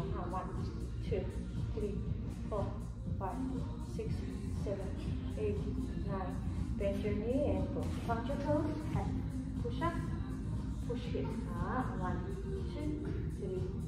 inhale. 1, 2, 3, 4, 5, 6, 7, 8, 9. Bend your knee and go. Punch your toes and push up, push hip. 1, 2, 3,